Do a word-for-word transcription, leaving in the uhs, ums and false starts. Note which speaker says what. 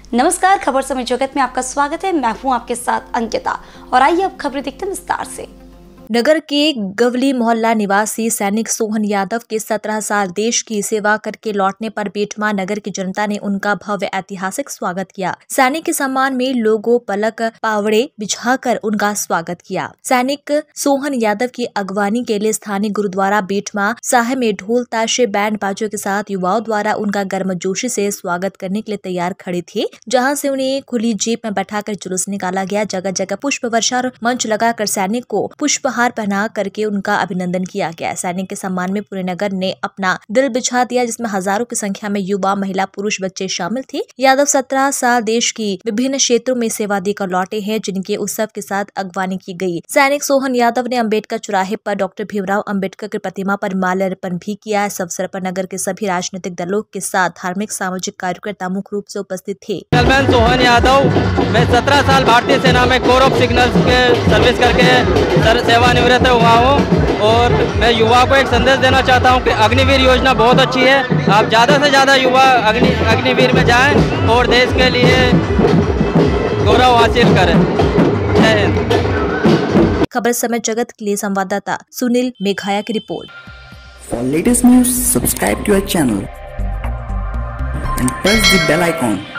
Speaker 1: नमस्कार, खबर समय जगत में आपका स्वागत है। मैं हूं आपके साथ अंकिता और आइए अब खबरें देखते हैं विस्तार से।
Speaker 2: नगर के गवली मोहल्ला निवासी सैनिक सोहन यादव के सत्रह साल देश की सेवा करके लौटने पर बेटमा नगर की जनता ने उनका भव्य ऐतिहासिक स्वागत किया। सैनिक के सम्मान में लोगों पलक पावड़े बिछाकर उनका स्वागत किया। सैनिक सोहन यादव की अगवानी के लिए स्थानीय गुरुद्वारा बेटमा साहिब में ढोल ताशे बैंड बाजों के साथ युवाओं द्वारा उनका गर्मजोशी से स्वागत करने के लिए तैयार खड़े थे, जहाँ से उन्हें खुली जीप में बैठाकर जुलूस निकाला गया। जगह जगह पुष्प वर्षा और मंच लगाकर सैनिक को पुष्प हार पहना करके उनका अभिनंदन किया गया। सैनिक के सम्मान में पूरे नगर ने अपना दिल बिछा दिया, जिसमें हजारों की संख्या में युवा, महिला, पुरुष, बच्चे शामिल थे। यादव सत्रह साल देश की विभिन्न क्षेत्रों में सेवा देकर लौटे हैं, जिनके उत्सव के साथ अगवानी की गई। सैनिक सोहन यादव ने अम्बेडकर चौराहे पर डॉक्टर भीमराव अम्बेडकर की प्रतिमा पर माल्यार्पण भी किया। इस अवसर पर नगर के सभी राजनीतिक दलों के साथ धार्मिक सामाजिक कार्यकर्ता मुख्य रूप से उपस्थित थे।
Speaker 3: मैं सोहन यादव, मैं सत्रह साल भारतीय सेना में कोर ऑफ सिग्नल्स के सर्विस करके सेवानिवृत्त हुआ हूँ और मैं युवा को एक संदेश देना चाहता हूँ कि अग्निवीर योजना बहुत अच्छी है। आप ज़्यादा से ज़्यादा युवा अग्नि अग्निवीर में जाएं और देश के लिए गौरव हासिल करें। जय हिंद।
Speaker 2: खबर समय जगत के लिए संवाददाता सुनील मेघाया की report.
Speaker 4: For latest news, subscribe to our channel and press the bell icon.